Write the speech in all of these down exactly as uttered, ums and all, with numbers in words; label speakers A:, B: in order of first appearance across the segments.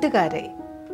A: കൂട്ടുകാരെ,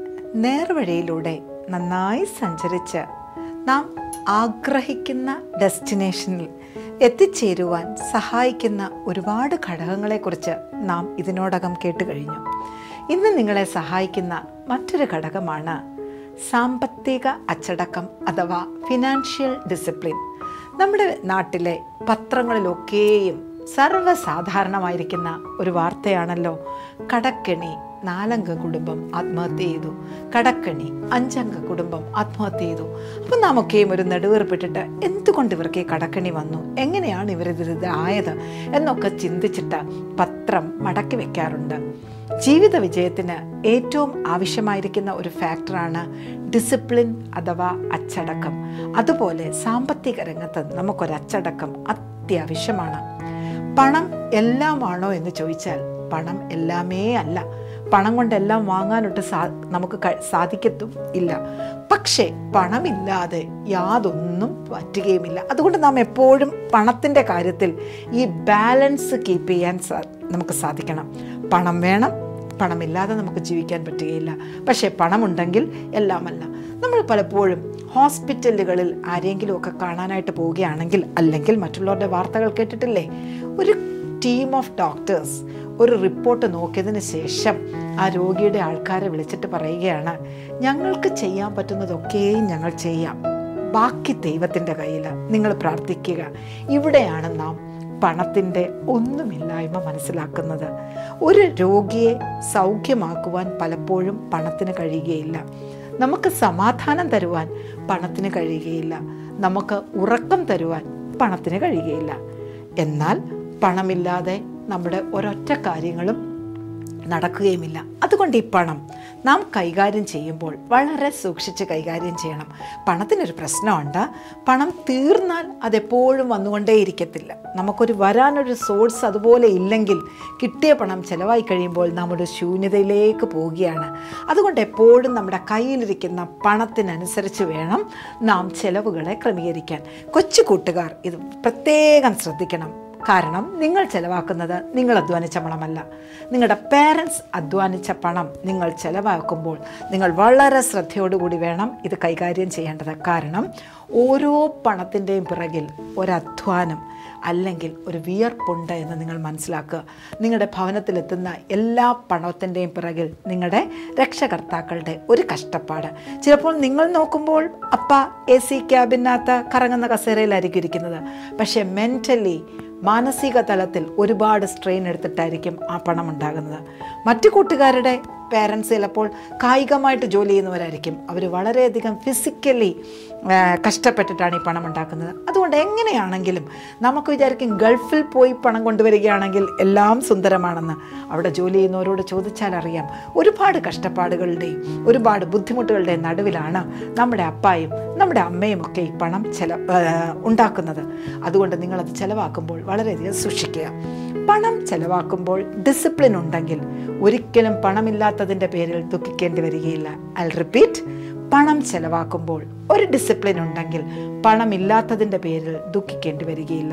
A: നേർവഴിയിലൂടെ നന്നായി സഞ്ചരിച്ച് നാം ആഗ്രഹിക്കുന്ന ഡെസ്റ്റിനേഷനിൽ എത്തിച്ചേരുവാൻ സഹായിക്കുന്ന ഒരുപാട് ഘടകങ്ങളെക്കുറിച്ച് നാം ഇതിനോടകം കേട്ടുകഴിഞ്ഞു. ഇന്ന് നിങ്ങളെ സഹായിക്കുന്ന മറ്റൊരു ഘടകമാണ് സാമ്പത്തിക അച്ചടക്കം അഥവാ ഫിനാൻഷ്യൽ ഡിസിപ്ലിൻ. നമ്മുടെ നാട്ടിലെ പത്രങ്ങളിലൊക്കെയും സർവ്വസാധാരണമായിരിക്കുന്ന ഒരു വാർത്തയാണല്ലോ, കടക്കെണി നാലംഗ കുടുംബം ആത്മഹത്യ ചെയ്തു, കടക്കണി അഞ്ചംഗ കുടുംബം ആത്മഹത്യ ചെയ്തു. അപ്പം നാമൊക്കെയും ഒരു നെടുവേർപ്പിട്ടിട്ട് എന്തുകൊണ്ട് ഇവർക്ക് ഈ കടക്കണി വന്നു, എങ്ങനെയാണ് ഇവരിത് ആയത് എന്നൊക്കെ ചിന്തിച്ചിട്ട് പത്രം മടക്കി വെക്കാറുണ്ട്. ജീവിത വിജയത്തിന് ഏറ്റവും ആവശ്യമായിരിക്കുന്ന ഒരു ഫാക്ടറാണ് ഡിസിപ്ലിൻ അഥവാ അച്ചടക്കം. അതുപോലെ സാമ്പത്തിക രംഗത്ത് നമുക്കൊരച്ചടക്കം അത്യാവശ്യമാണ്. പണം എല്ലാമാണോ എന്ന് ചോദിച്ചാൽ പണം എല്ലാമേ അല്ല. പണം കൊണ്ടെല്ലാം വാങ്ങാനൊട്ട് സാ നമുക്ക് സാധിക്കത്തും ഇല്ല. പക്ഷേ പണമില്ലാതെ യാതൊന്നും പറ്റുകയുമില്ല. അതുകൊണ്ട് നാം എപ്പോഴും പണത്തിൻ്റെ കാര്യത്തിൽ ഈ ബാലൻസ് കീപ്പ് ചെയ്യാൻ സാ നമുക്ക് സാധിക്കണം. പണം വേണം, പണമില്ലാതെ നമുക്ക് ജീവിക്കാൻ പറ്റുകയില്ല. പക്ഷേ പണമുണ്ടെങ്കിൽ എല്ലാമല്ല. നമ്മൾ പലപ്പോഴും ഹോസ്പിറ്റലുകളിൽ ആരെങ്കിലുമൊക്കെ കാണാനായിട്ട് പോവുകയാണെങ്കിൽ, അല്ലെങ്കിൽ മറ്റുള്ളവരുടെ വാർത്തകൾ കേട്ടിട്ടില്ലേ, ഒരു ടീം ഓഫ് ഡോക്ടേഴ്സ് ഒരു റിപ്പോർട്ട് നോക്കിയതിന് ശേഷം ആ രോഗിയുടെ ആൾക്കാരെ വിളിച്ചിട്ട് പറയുകയാണ്, ഞങ്ങൾക്ക് ചെയ്യാൻ പറ്റുന്നതൊക്കെയും ഞങ്ങൾ ചെയ്യാം, ബാക്കി ദൈവത്തിൻ്റെ കയ്യിൽ, നിങ്ങൾ പ്രാർത്ഥിക്കുക. ഇവിടെയാണ് നാം പണത്തിൻ്റെ ഒന്നുമില്ലായ്മ മനസ്സിലാക്കുന്നത്. ഒരു രോഗിയെ സൗഖ്യമാക്കുവാൻ പലപ്പോഴും പണത്തിന് കഴിയുകയില്ല. നമുക്ക് സമാധാനം തരുവാൻ പണത്തിന് കഴിയുകയില്ല. നമുക്ക് ഉറക്കം തരുവാൻ പണത്തിന് കഴിയുകയില്ല. എന്നാൽ പണമില്ലാതെ നമ്മുടെ ഒരൊറ്റ കാര്യങ്ങളും നടക്കുകയുമില്ല. അതുകൊണ്ട് ഈ പണം നാം കൈകാര്യം ചെയ്യുമ്പോൾ വളരെ സൂക്ഷിച്ച് കൈകാര്യം ചെയ്യണം. പണത്തിനൊരു പ്രശ്നമുണ്ട്, പണം തീർന്നാൽ അതെപ്പോഴും വന്നുകൊണ്ടേയിരിക്കത്തില്ല. നമുക്കൊരു വരാനൊരു സോഴ്സ് അതുപോലെ ഇല്ലെങ്കിൽ കിട്ടിയ പണം ചിലവായി കഴിയുമ്പോൾ നമ്മുടെ ശൂന്യതയിലേക്ക് പോവുകയാണ്. അതുകൊണ്ട് എപ്പോഴും നമ്മുടെ കയ്യിലിരിക്കുന്ന പണത്തിനനുസരിച്ച് വേണം നാം ചിലവുകളെ ക്രമീകരിക്കാൻ. കൊച്ചു കൂട്ടുകാർ ഇത് പ്രത്യേകം ശ്രദ്ധിക്കണം. കാരണം നിങ്ങൾ ചിലവാക്കുന്നത് നിങ്ങൾ അധ്വാനിച്ച പണമല്ല. നിങ്ങളുടെ പേരൻസ് അധ്വാനിച്ച പണം നിങ്ങൾ ചിലവാക്കുമ്പോൾ നിങ്ങൾ വളരെ ശ്രദ്ധയോടുകൂടി വേണം ഇത് കൈകാര്യം ചെയ്യേണ്ടത്. കാരണം ഓരോ പണത്തിൻ്റെയും പിറകിൽ ഒരധ്വാനം അല്ലെങ്കിൽ ഒരു വിയർപ്പുണ്ട് എന്ന് നിങ്ങൾ മനസ്സിലാക്കുക. നിങ്ങളുടെ ഭവനത്തിലെത്തുന്ന എല്ലാ പണത്തിൻ്റെയും പിറകിൽ നിങ്ങളുടെ രക്ഷകർത്താക്കളുടെ ഒരു കഷ്ടപ്പാട്. ചിലപ്പോൾ നിങ്ങൾ നോക്കുമ്പോൾ അപ്പ എ സി ക്യാബിനകത്ത് കറങ്ങുന്ന കസേരയിലായിരിക്കും ഇരിക്കുന്നത്. പക്ഷേ മെൻ്റലി മാനസിക തലത്തിൽ ഒരുപാട് സ്ട്രെയിൻ എടുത്തിട്ടായിരിക്കും ആ പണം ഉണ്ടാകുന്നത്. മറ്റു കൂട്ടുകാരുടെ പേരൻസ് ചിലപ്പോൾ കായികമായിട്ട് ജോലി ചെയ്യുന്നവരായിരിക്കും. അവർ വളരെയധികം ഫിസിക്കലി കഷ്ടപ്പെട്ടിട്ടാണ് ഈ പണം ഉണ്ടാക്കുന്നത്. അതുകൊണ്ട് എങ്ങനെയാണെങ്കിലും നമുക്ക് വിചാരിക്കും ഗൾഫിൽ പോയി പണം കൊണ്ടുവരികയാണെങ്കിൽ എല്ലാം സുന്ദരമാണെന്ന്. അവിടെ ജോലി ചെയ്യുന്നവരോട് ചോദിച്ചാൽ അറിയാം, ഒരുപാട് കഷ്ടപ്പാടുകളുടെയും ഒരുപാട് ബുദ്ധിമുട്ടുകളുടെയും നടുവിലാണ് നമ്മുടെ അപ്പായും നമ്മുടെ അമ്മയും ഒക്കെ ഈ പണം ചില ഉണ്ടാക്കുന്നത്. അതുകൊണ്ട് നിങ്ങളത് ചിലവാക്കുമ്പോൾ വളരെയധികം സൂക്ഷിക്കുക. പണം ചിലവാക്കുമ്പോൾ ഡിസിപ്ലിൻ ഉണ്ടെങ്കിൽ ഒരിക്കലും പണമില്ലാത്തതിൻ്റെ പേരിൽ ദുഃഖിക്കേണ്ടി വരികയില്ല. ഐ റിപ്പീറ്റ്, പണം ചെലവാക്കുമ്പോൾ ഒരു ഡിസിപ്ലിൻ ഉണ്ടെങ്കിൽ പണമില്ലാത്തതിൻ്റെ പേരിൽ ദുഃഖിക്കേണ്ടി വരികയില്ല.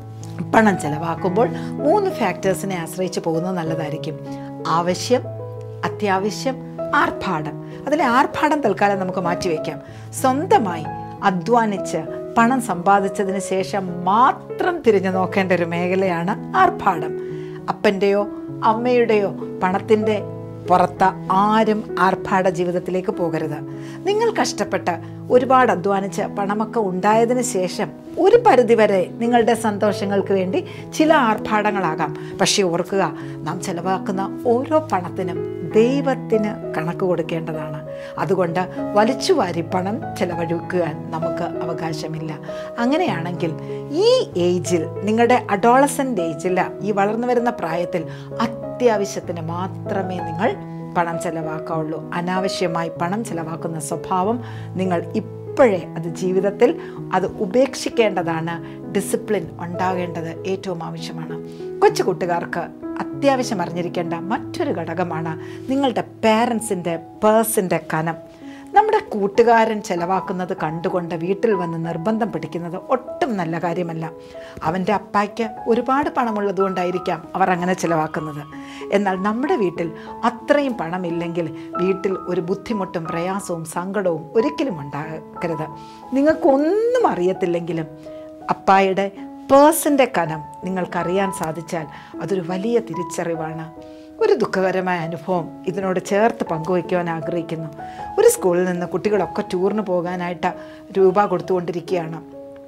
A: പണം ചെലവാക്കുമ്പോൾ മൂന്ന് ഫാക്ടേഴ്സിനെ ആശ്രയിച്ച് പോകുന്നത് നല്ലതായിരിക്കും. ആവശ്യം, അത്യാവശ്യം, ആർഭാടം. അതിലെ ആർഭാടം തൽക്കാലം നമുക്ക് മാറ്റിവെക്കാം. സ്വന്തമായി അധ്വാനിച്ച് പണം സമ്പാദിച്ചതിന് ശേഷം മാത്രം തിരിഞ്ഞു നോക്കേണ്ട ഒരു മേഖലയാണ് ആർഭാടം. അപ്പൻ്റെയോ അമ്മയുടെയോ പണത്തിൻ്റെ പുറത്ത് ആരും ആർഭാട ജീവിതത്തിലേക്ക് പോകരുത്. നിങ്ങൾ കഷ്ടപ്പെട്ട് ഒരുപാട് അധ്വാനിച്ച് പണമൊക്കെ ഉണ്ടായതിന് ശേഷം ഒരു പരിധിവരെ നിങ്ങളുടെ സന്തോഷങ്ങൾക്ക് വേണ്ടി ചില ആർഭാടങ്ങളാകാം. പക്ഷേ ഓർക്കുക, നാം ചെലവാക്കുന്ന ഓരോ പണത്തിനും ദൈവത്തിന് കണക്ക് കൊടുക്കേണ്ടതാണ്. അതുകൊണ്ട് വലിച്ചുവാരി പണം ചെലവഴിക്കുവാൻ നമുക്ക് അവകാശമില്ല. അങ്ങനെയാണെങ്കിൽ ഈ ഏജിൽ, നിങ്ങളുടെ അഡോളസൻ്റ് ഏജിൽ, ഈ വളർന്നു വരുന്ന പ്രായത്തിൽ അത്യാവശ്യത്തിന് മാത്രമേ നിങ്ങൾ പണം ചെലവാക്കാവുള്ളൂ. അനാവശ്യമായി പണം ചെലവാക്കുന്ന സ്വഭാവം നിങ്ങൾ ഇപ്പോഴേ അത് ജീവിതത്തിൽ അത് ഉപേക്ഷിക്കേണ്ടതാണ്. ഡിസിപ്ലിൻ ഉണ്ടാകേണ്ടത് ഏറ്റവും ആവശ്യമാണ്. കൊച്ചു കൂട്ടുകാർക്ക് അത്യാവശ്യം അറിഞ്ഞിരിക്കേണ്ട മറ്റൊരു ഘടകമാണ് നിങ്ങളുടെ പേരൻസിൻ്റെ പേഴ്സിൻ്റെ കനം. നമ്മുടെ കൂട്ടുകാരൻ ചിലവാക്കുന്നത് കണ്ടുകൊണ്ട് വീട്ടിൽ വന്ന് നിർബന്ധം പിടിക്കുന്നത് ഒട്ടും നല്ല കാര്യമല്ല. അവൻ്റെ അപ്പായ്ക്ക് ഒരുപാട് പണമുള്ളതുകൊണ്ടായിരിക്കാം അവർ അങ്ങനെ ചിലവാക്കുന്നത്. എന്നാൽ നമ്മുടെ വീട്ടിൽ അത്രയും പണമില്ലെങ്കിൽ വീട്ടിൽ ഒരു ബുദ്ധിമുട്ടും പ്രയാസവും സങ്കടവും ഒരിക്കലും ഉണ്ടാക്കരുത്. നിങ്ങൾക്കൊന്നും അറിയത്തില്ലെങ്കിലും അപ്പായുടെ പേഴ്സിൻ്റെ കനം നിങ്ങൾക്കറിയാൻ സാധിച്ചാൽ അതൊരു വലിയ തിരിച്ചറിവാണ്. ഒരു ദുഃഖകരമായ അനുഭവം ഇതിനോട് ചേർത്ത് പങ്കുവയ്ക്കുവാൻ ആഗ്രഹിക്കുന്നു. ഒരു സ്കൂളിൽ നിന്ന് കുട്ടികളൊക്കെ ടൂറിന് പോകാനായിട്ട് രൂപ കൊടുത്തുകൊണ്ടിരിക്കുകയാണ്.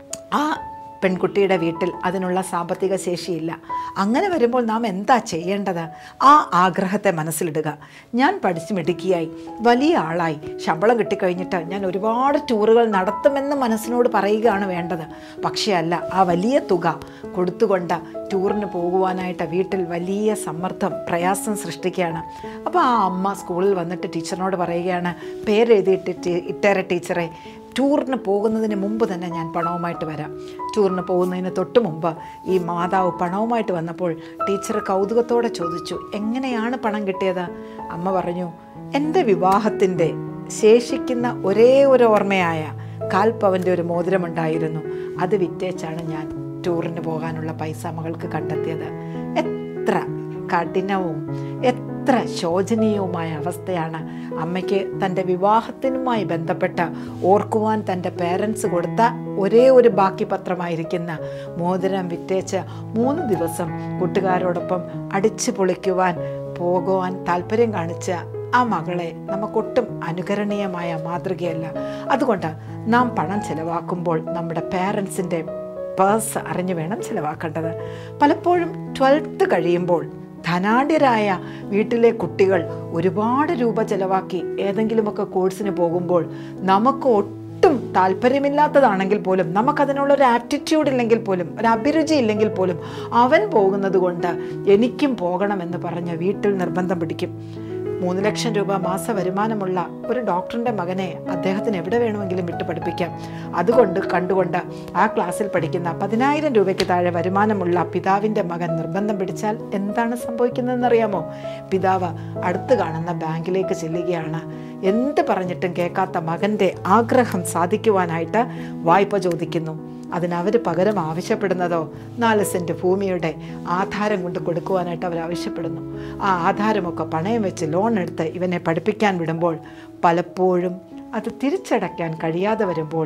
A: ആ പെൺകുട്ടിയുടെ വീട്ടിൽ അതിനുള്ള സാമ്പത്തിക ശേഷിയില്ല. അങ്ങനെ വരുമ്പോൾ നാം എന്താ ചെയ്യേണ്ടത്? ആ ആഗ്രഹത്തെ മനസ്സിലിടുക. ഞാൻ പഠിച്ച് മിടുക്കിയായി വലിയ ആളായി ശമ്പളം കിട്ടിക്കഴിഞ്ഞിട്ട് ഞാൻ ഒരുപാട് ടൂറുകൾ നടത്തുമെന്ന് മനസ്സിനോട് പറയുകയാണ് വേണ്ടത്. പക്ഷേ അല്ല, ആ വലിയ തുക കൊടുത്തുകൊണ്ട് ടൂറിന് പോകുവാനായിട്ട് വീട്ടിൽ വലിയ സമ്മർദ്ദം പ്രയാസം സൃഷ്ടിക്കുകയാണ്. അപ്പോൾ ആ അമ്മ സ്കൂളിൽ വന്നിട്ട് ടീച്ചറിനോട് പറയുകയാണ്, പേരെഴുതിയിട്ട് ഇട്ടേറെ ടീച്ചറെ, ടൂറിന് പോകുന്നതിന് മുമ്പ് തന്നെ ഞാൻ പണവുമായിട്ട് വരാം. ടൂറിന് പോകുന്നതിന് തൊട്ട് മുമ്പ് ഈ മാതാവ് പണവുമായിട്ട് വന്നപ്പോൾ ടീച്ചർ കൗതുകത്തോടെ ചോദിച്ചു, എങ്ങനെയാണ് പണം കിട്ടിയത്? അമ്മ പറഞ്ഞു, എൻ്റെ വിവാഹത്തിൻ്റെ ശേഷിക്കുന്ന ഒരേ ഒരു ഓർമ്മയായ കാൽപ്പവൻ്റെ ഒരു മോതിരമുണ്ടായിരുന്നു. അത് വിറ്റേച്ചാണ് ഞാൻ ടൂറിന് പോകാനുള്ള പൈസ മകൾക്ക് കണ്ടെത്തിയത്. എത്ര കഠിനവും എത്ര ശോചനീയവുമായ അവസ്ഥയാണ്. അമ്മയ്ക്ക് തൻ്റെ വിവാഹത്തിനുമായി ബന്ധപ്പെട്ട് ഓർക്കുവാൻ തൻ്റെ പേരൻസ് കൊടുത്ത ഒരേ ഒരു ബാക്കി പത്രമായിരിക്കുന്ന മോതിരം വിറ്റേച്ച് മൂന്ന് ദിവസം കൂട്ടുകാരോടൊപ്പം അടിച്ചു പൊളിക്കുവാൻ പോകുവാൻ താല്പര്യം കാണിച്ച ആ മകളെ നമുക്കൊട്ടും അനുകരണീയമായ മാതൃകയല്ല. അതുകൊണ്ട് നാം പണം ചെലവാക്കുമ്പോൾ നമ്മുടെ പേരൻസിൻ്റെ പേഴ്സ് അറിഞ്ഞു വേണം ചിലവാക്കേണ്ടത്. പലപ്പോഴും ട്വൽത്ത് കഴിയുമ്പോൾ ധനാഢ്യരായ വീട്ടിലെ കുട്ടികൾ ഒരുപാട് രൂപ ചിലവാക്കി ഏതെങ്കിലുമൊക്കെ കോഴ്സിന് പോകുമ്പോൾ നമുക്ക് ഒട്ടും താല്പര്യമില്ലാത്തതാണെങ്കിൽ പോലും, നമുക്കതിനുള്ളൊരു ആപ്റ്റിറ്റ്യൂഡ് ഇല്ലെങ്കിൽ പോലും, ഒരു അഭിരുചി ഇല്ലെങ്കിൽ പോലും അവൻ പോകുന്നത് കൊണ്ട് എനിക്കും പോകണമെന്ന് പറഞ്ഞ് വീട്ടിൽ നിർബന്ധം പിടിക്കും. മൂന്ന് ലക്ഷം രൂപ മാസ വരുമാനമുള്ള ഒരു ഡോക്ടറിൻ്റെ മകനെ അദ്ദേഹത്തിന് എവിടെ വേണമെങ്കിലും വിട്ടു പഠിപ്പിക്കാം. അതുകൊണ്ട് കണ്ടുകൊണ്ട് ആ ക്ലാസ്സിൽ പഠിക്കുന്ന പതിനായിരം രൂപയ്ക്ക് താഴെ വരുമാനമുള്ള പിതാവിൻ്റെ മകൻ നിർബന്ധം പിടിച്ചാൽ എന്താണ് സംഭവിക്കുന്നതെന്നറിയാമോ? പിതാവ് അടുത്ത് കാണുന്ന ബാങ്കിലേക്ക് ചെല്ലുകയാണ്. എന്ത് പറഞ്ഞിട്ടും കേൾക്കാത്ത മകൻ്റെ ആഗ്രഹം സാധിക്കുവാനായിട്ട് വായ്പ ചോദിക്കുന്നു. അതിനവർ പകരം ആവശ്യപ്പെടുന്നതോ നാല് സെൻറ്റ് ഭൂമിയുടെ ആധാരം കൊണ്ട് കൊടുക്കുവാനായിട്ട് അവർ ആവശ്യപ്പെടുന്നു. ആ ആധാരമൊക്കെ പണയം വെച്ച് ലോൺ എടുത്ത് ഇവനെ പഠിപ്പിക്കാൻ വിടുമ്പോൾ പലപ്പോഴും അത് തിരിച്ചടയ്ക്കാൻ കഴിയാതെ വരുമ്പോൾ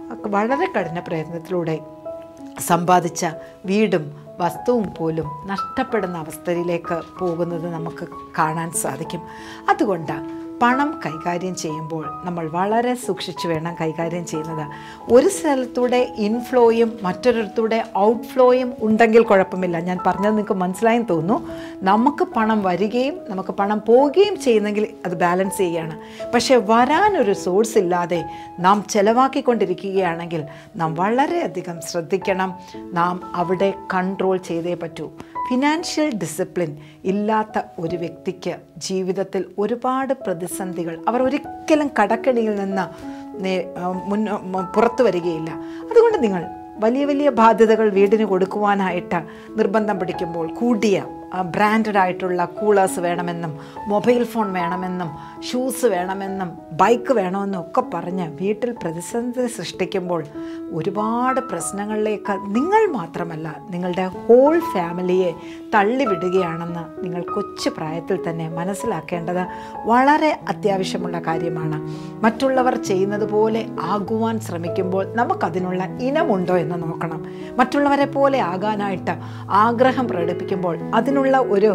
A: വളരെ കഠിന പ്രയത്നത്തിലൂടെ സമ്പാദിച്ച വീടും വസ്തുവും പോലും നഷ്ടപ്പെടുന്ന അവസ്ഥയിലേക്ക് പോകുന്നത് നമുക്ക് കാണാൻ സാധിക്കും. അതുകൊണ്ട് പണം കൈകാര്യം ചെയ്യുമ്പോൾ നമ്മൾ വളരെ സൂക്ഷിച്ച് വേണം കൈകാര്യം ചെയ്യുന്നത്. ഒരു സ്ഥലത്തൂടെ ഇൻഫ്ലോയും മറ്റൊരിടത്തൂടെ ഔട്ട്ഫ്ലോയും ഉണ്ടെങ്കിൽ കുഴപ്പമില്ല. ഞാൻ പറഞ്ഞത് നിങ്ങൾക്ക് മനസ്സിലായെന്ന് തോന്നുന്നു. നമുക്ക് പണം വരികയും നമുക്ക് പണം പോവുകയും ചെയ്യുന്നെങ്കിൽ അത് ബാലൻസ് ചെയ്യുകയാണ്. പക്ഷേ വരാനൊരു സോഴ്സ് ഇല്ലാതെ നാം ചിലവാക്കിക്കൊണ്ടിരിക്കുകയാണെങ്കിൽ നാം വളരെയധികം ശ്രദ്ധിക്കണം. നാം അവിടെ കൺട്രോൾ ചെയ്തേ പറ്റൂ. ഫിനാൻഷ്യൽ ഡിസിപ്ലിൻ ഇല്ലാത്ത ഒരു വ്യക്തിക്ക് ജീവിതത്തിൽ ഒരുപാട് പ്രതിസന്ധികൾ, അവർ ഒരിക്കലും കടക്കെണിയിൽ നിന്ന് മുന്നോ പുറത്തു വരികയില്ല. അതുകൊണ്ട് നിങ്ങൾ വലിയ വലിയ ബാധ്യതകൾ വീടിന് കൊടുക്കുവാനായിട്ട് നിർബന്ധം പിടിക്കുമ്പോൾ കൂടിയ ബ്രാൻഡഡ് ആയിട്ടുള്ള കൂളേഴ്സ് വേണമെന്നും മൊബൈൽ ഫോൺ വേണമെന്നും ഷൂസ് വേണമെന്നും ബൈക്ക് വേണമെന്നും ഒക്കെ പറഞ്ഞ് വീട്ടിൽ പ്രതിസന്ധി സൃഷ്ടിക്കുമ്പോൾ ഒരുപാട് പ്രശ്നങ്ങളിലേക്ക് നിങ്ങൾ മാത്രമല്ല നിങ്ങളുടെ ഹോൾ ഫാമിലിയെ തള്ളിവിടുകയാണെന്ന് നിങ്ങൾ കൊച്ചു പ്രായത്തിൽ തന്നെ മനസ്സിലാക്കേണ്ടത് വളരെ അത്യാവശ്യമുള്ള കാര്യമാണ്. മറ്റുള്ളവർ ചെയ്യുന്നത് പോലെ ആകുവാൻ ശ്രമിക്കുമ്പോൾ നമുക്കതിനുള്ള ഇനമുണ്ടോ എന്ന് നോക്കണം. മറ്റുള്ളവരെ പോലെ ആകാനായിട്ട് ആഗ്രഹം പ്രകടിപ്പിക്കുമ്പോൾ അതിനുള്ള ഒരു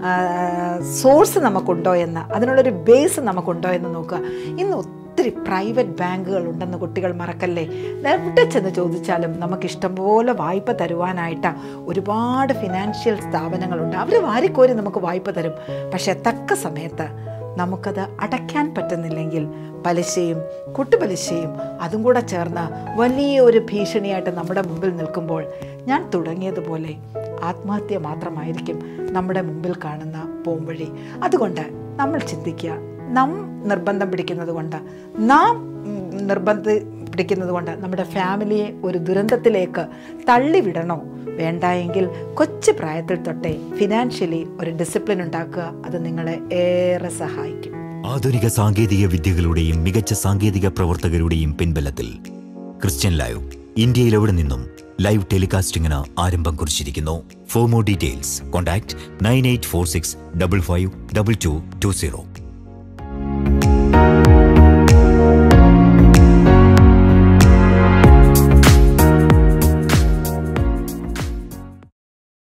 A: സോഴ്സ് നമുക്കുണ്ടോ എന്ന്, അതിനുള്ളൊരു ബേസ് നമുക്കുണ്ടോ എന്ന് നോക്കുക. ഇന്ന് ഒത്തിരി പ്രൈവറ്റ് ബാങ്കുകൾ ഉണ്ടെന്ന് കുട്ടികൾ മറക്കല്ലേ. എവിടെ ചെന്ന് ചോദിച്ചാലും നമുക്കിഷ്ടംപോലെ വായ്പ തരുവാനായിട്ട് ഒരുപാട് ഫിനാൻഷ്യൽ സ്ഥാപനങ്ങളുണ്ട്. അവർ വാരിക്കോരി നമുക്ക് വായ്പ തരും. പക്ഷേ തക്ക സമയത്ത് നമുക്കത് അടയ്ക്കാൻ പറ്റുന്നില്ലെങ്കിൽ പലിശയും കൂട്ടുപലിശയും അതും കൂടെ ചേർന്ന് വലിയ ഒരു ഭീഷണിയായിട്ട് നമ്മുടെ മുമ്പിൽ നിൽക്കുമ്പോൾ ഞാൻ തുടങ്ങിയതുപോലെ ആത്മഹത്യ മാത്രമായിരിക്കും നമ്മുടെ മുമ്പിൽ കാണുന്ന പോംവഴി. അതുകൊണ്ട് നമ്മൾ ചിന്തിക്കുക, നാം നിർബന്ധം പിടിക്കുന്നത് കൊണ്ട് നാം നിർബന്ധം പിടിക്കുന്നത് കൊണ്ട് നമ്മുടെ ഫാമിലിയെ ഒരു ദുരന്തത്തിലേക്ക് തള്ളിവിടണോ? വേണ്ട എങ്കിൽ കൊച്ചു പ്രായത്തിൽ തൊട്ടേ ഫിനാൻഷ്യലി ഒരു ഡിസിപ്ലിൻ ഉണ്ടാക്കുക. അത് നിങ്ങളെ ഏറെ സഹായിക്കും.
B: ആധുനിക സാങ്കേതിക വിദ്യകളുടെയും മികച്ച സാങ്കേതിക പ്രവർത്തകരുടെയും പിൻബലത്തിൽ ക്രിസ്ത്യൻ ലൈവ് ഇന്ത്യയിൽ എവിടെ നിന്നും ലൈവ് ടെലികാസ്റ്റിംഗിന് ആരംഭം കുറിച്ചിരിക്കുന്നു. For more details contact nine eight four six double five double two two zero.